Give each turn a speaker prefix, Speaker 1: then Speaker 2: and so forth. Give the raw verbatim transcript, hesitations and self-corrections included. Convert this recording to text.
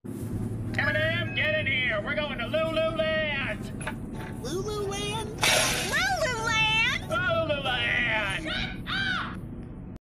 Speaker 1: Eminem, get in here. We're going to lose.